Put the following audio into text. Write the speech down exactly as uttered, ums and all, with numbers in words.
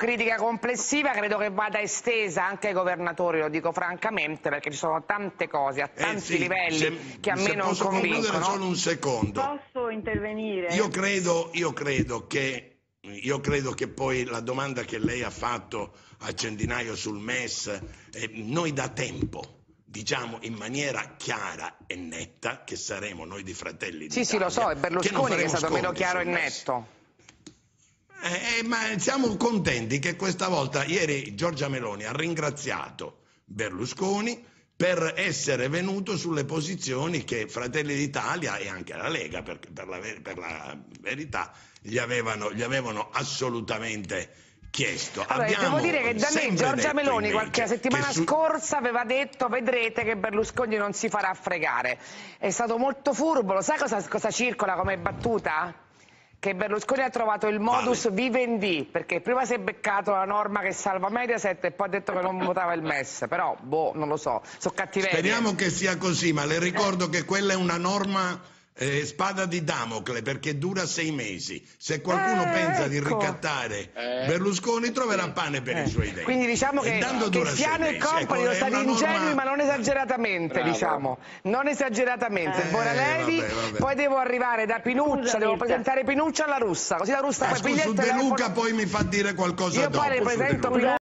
un'autocritica complessiva credo che vada estesa anche ai governatori, lo dico francamente, perché ci sono tante cose a tanti eh sì, livelli se, che a me non posso convincono. concludere solo un secondo. Posso intervenire? Io credo, io credo che io credo che poi la domanda che lei ha fatto a Centinaio sul M E S, eh, noi da tempo diciamo in maniera chiara e netta che saremo noi di Fratelli d'Italia. Sì, sì, lo so, è Berlusconi che, che è stato meno chiaro e netto. Eh, eh, ma siamo contenti che questa volta, ieri Giorgia Meloni ha ringraziato Berlusconi per essere venuto sulle posizioni che Fratelli d'Italia e anche la Lega, per, per, la, per la verità, gli avevano, gli avevano assolutamente chiesto. Allora, devo dire che da me Giorgia Meloni qualche settimana su... scorsa aveva detto: vedrete che Berlusconi non si farà fregare. È stato molto furbo. Lo sai cosa, cosa circola come battuta? Che Berlusconi ha trovato il modus vale. vivendi, perché prima si è beccato la norma che salva Mediaset e poi ha detto che non votava il M E S, però boh, non lo so, sono cattiverie. Speriamo che sia così, ma le ricordo che quella è una norma eh, spada di Damocle, perché dura sei mesi. Se qualcuno eh, pensa ecco. di ricattare eh. Berlusconi troverà pane per eh. i suoi denti. Quindi diciamo che, che Fiano e compagni sono stati ingenui, norma... ma non esageratamente, Bravo. diciamo. Non esageratamente. Eh, Boralevi, vabbè, vabbè. Poi devo arrivare da Pinuccia, Scusami, devo presentare Pinuccia alla Russa, così la Russa ah, poi scusa, piglia il su telefono. De Luca poi mi fa dire qualcosa Io dopo. poi le presento Pinuccia.